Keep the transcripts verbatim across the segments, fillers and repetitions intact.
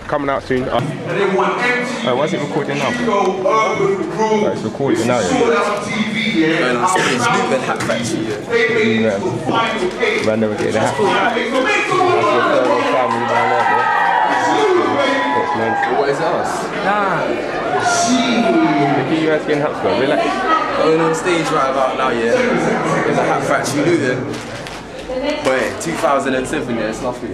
coming out soon. Uh, uh, why is it recording now? Uh, it's recording now, yeah. Going on stage, Luton Hat Factory, yeah. Yeah. Man, never get the hat. That's your third family down there, bro. What's man? What is it, us? Nah. Look at you guys getting hats, bro. Relax. Going on stage right about now, yeah. In the Hat Factory, Luton. Wait, two thousand seven, yeah, it's nothing.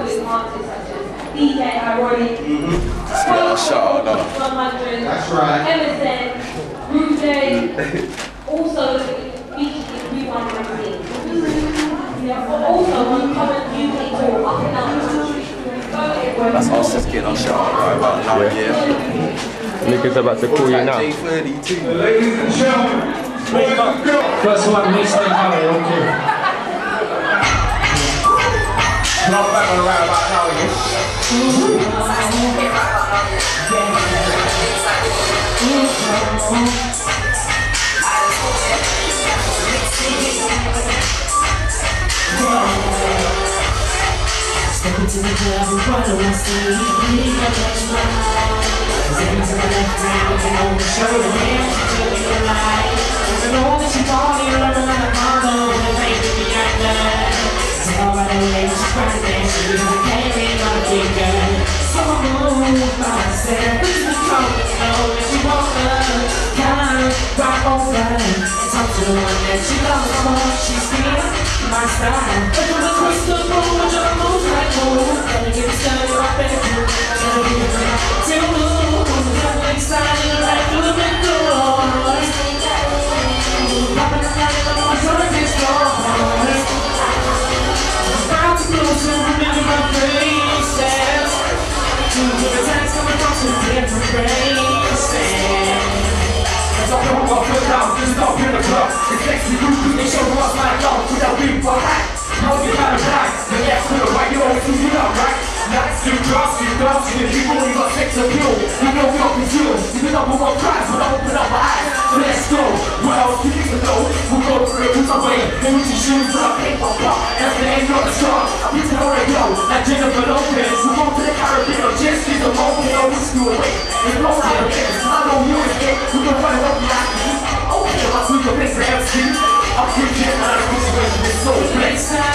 Mm-hmm. Just get our shout out now. That's right. Emerson, Rude also featured in Q one magazine. Also on current U K tour up and down the country. That's us just getting our shout out right about now, yeah. yeah. Niggas about to call you now. J thirty-two. Ladies and gentlemen, first one, next thing, okay. Not back on the right about now, Step into the club and follow my sleeve. Leave my touch my eyes. Step into the left round and on the shoulder. Hands to the light. I know that she party running like a condo. And baby me under. All by the way she's crying, she doesn't carry my finger. So I move myself, this is coming, you know that she wanna come right over and talk to the one that she loves more. She's still my style. But with a crystal moon, which I move like moon. Gotta get it started, I better do. Gotta get it right till moon. Got lakeside, right through the big doors. Popping the night, I'm on the next door. Closer, remember my faces. Two different times coming from two different races. As I come up and down, just stop in the club. It's sexy groupies, they show us like love without being for hat. How you got a black, the left to the right, you always do it up, right? Nights you cross, you cross, and if you only got sex appeal, you know we all consume. You can number one prize when I open up my eyes. So let's go. What else do you need to know? We'll go through it with our way. And with your shoes up, paper pop. After they ain't not a star, I'm using the radio. Like Jennifer Lopez. We'll go to the Caribbean or just get the moment. You know we screw away. And blow out the bed. I know you escape. We can run it up like me. Okay, I'll sweep your face for M C. I'm thinking out of the situation. It's so blessed.